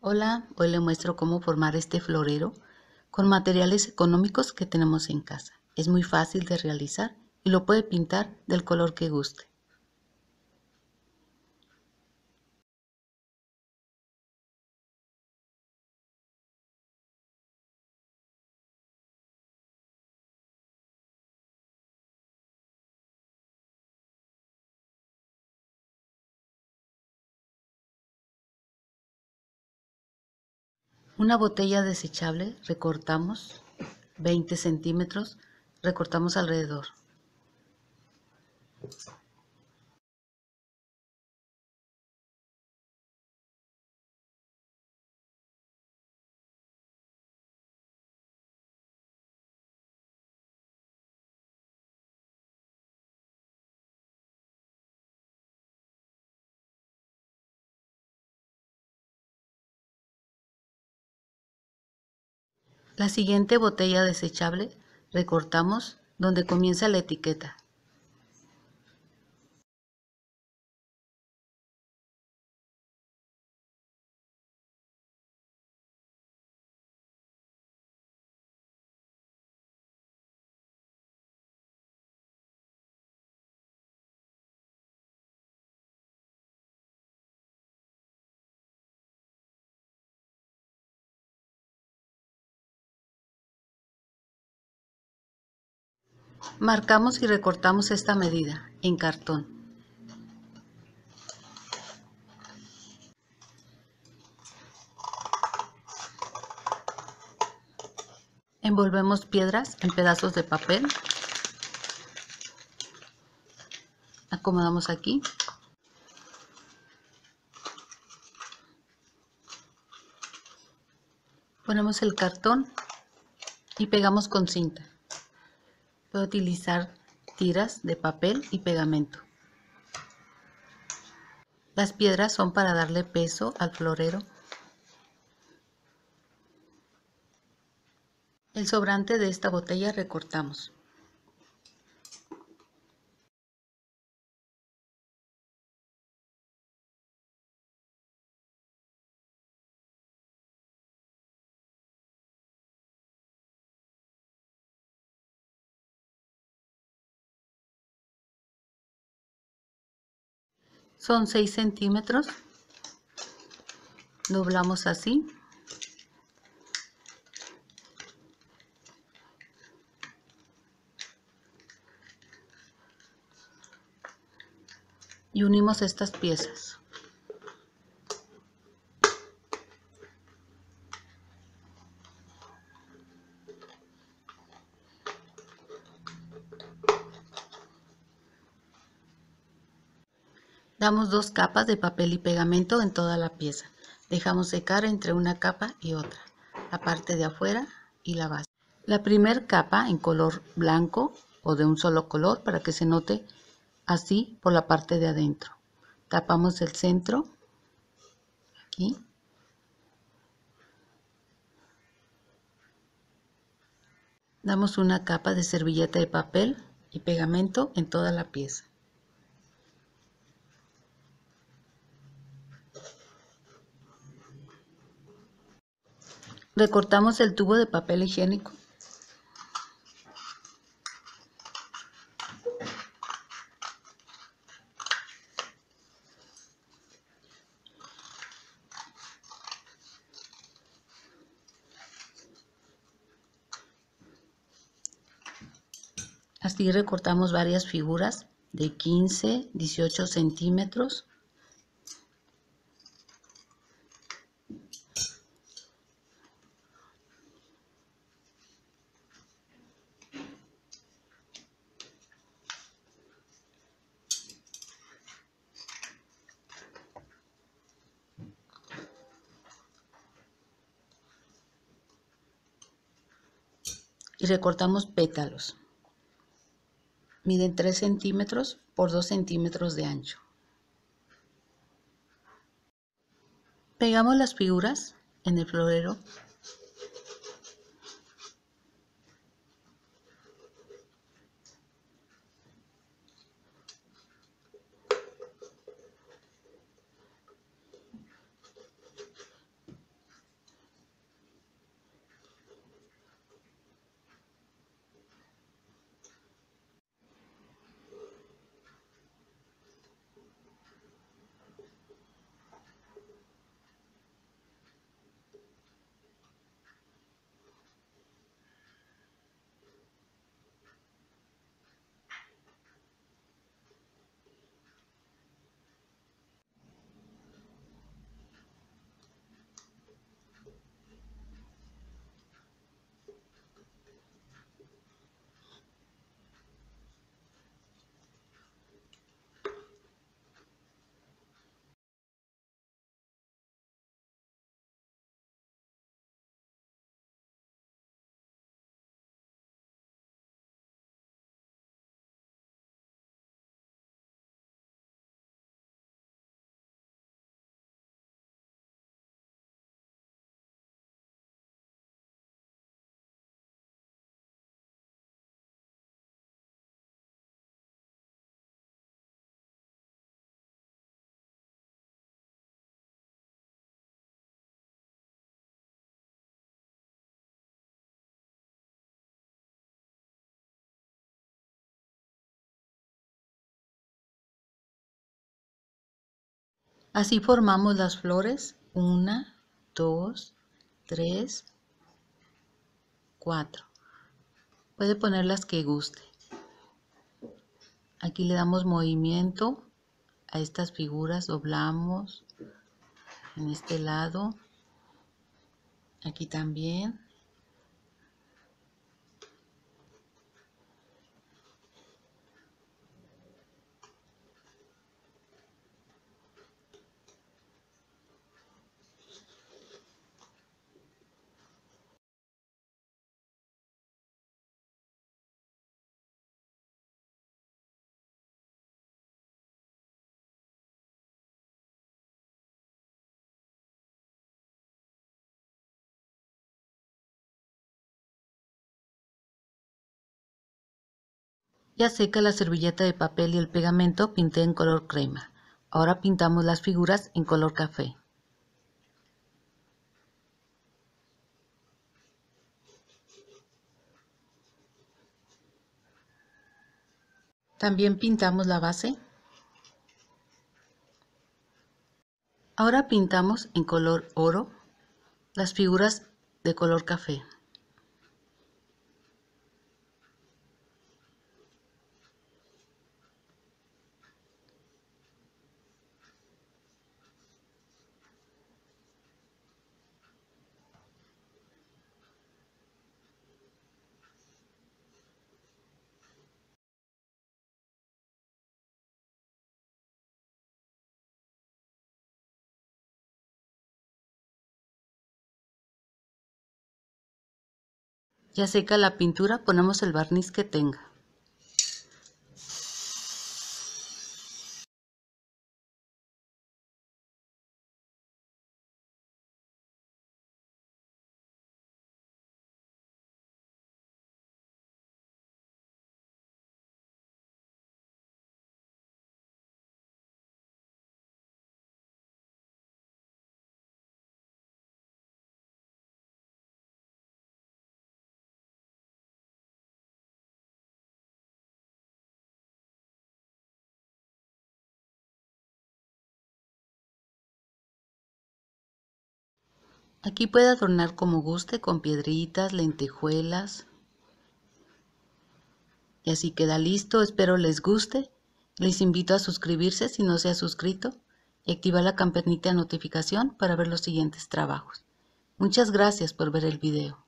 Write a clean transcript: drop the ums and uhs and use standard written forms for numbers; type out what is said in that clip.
Hola, hoy le muestro cómo formar este florero con materiales económicos que tenemos en casa. Es muy fácil de realizar y lo puede pintar del color que guste. Una botella desechable recortamos 20 centímetros, recortamos alrededor. La siguiente botella desechable recortamos donde comienza la etiqueta. Marcamos y recortamos esta medida en cartón. Envolvemos piedras en pedazos de papel. Acomodamos aquí. Ponemos el cartón y pegamos con cinta. Puedo utilizar tiras de papel y pegamento. Las piedras son para darle peso al florero. El sobrante de esta botella recortamos. Son 6 centímetros. Doblamos así. Y unimos estas piezas. Damos 2 capas de papel y pegamento en toda la pieza. Dejamos secar entre una capa y otra, la parte de afuera y la base. La primera capa en color blanco o de un solo color para que se note así por la parte de adentro. Tapamos el centro, aquí. Damos una capa de servilleta de papel y pegamento en toda la pieza. Recortamos el tubo de papel higiénico. Así recortamos varias figuras de 15, 18 centímetros. Y recortamos pétalos. Miden 3 centímetros por 2 centímetros de ancho. Pegamos las figuras en el florero. Así formamos las flores, 1, 2, 3, 4. Puede poner las que guste. Aquí le damos movimiento a estas figuras, doblamos en este lado, aquí también. Ya seca la servilleta de papel y el pegamento, pinté en color crema. Ahora pintamos las figuras en color café. También pintamos la base. Ahora pintamos en color oro las figuras de color café. Ya seca la pintura, ponemos el barniz que tenga. Aquí puede adornar como guste con piedritas, lentejuelas. Y así queda listo, espero les guste. Les invito a suscribirse si no se ha suscrito y activar la campanita de notificación para ver los siguientes trabajos. Muchas gracias por ver el video.